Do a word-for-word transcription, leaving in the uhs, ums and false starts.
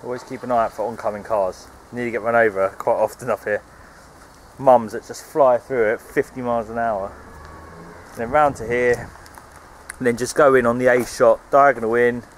Always keep an eye out for oncoming cars. You need to get run over quite often up here. Mums that just fly through at fifty miles an hour. And then round to here, and then just go in on the A shot, diagonal in,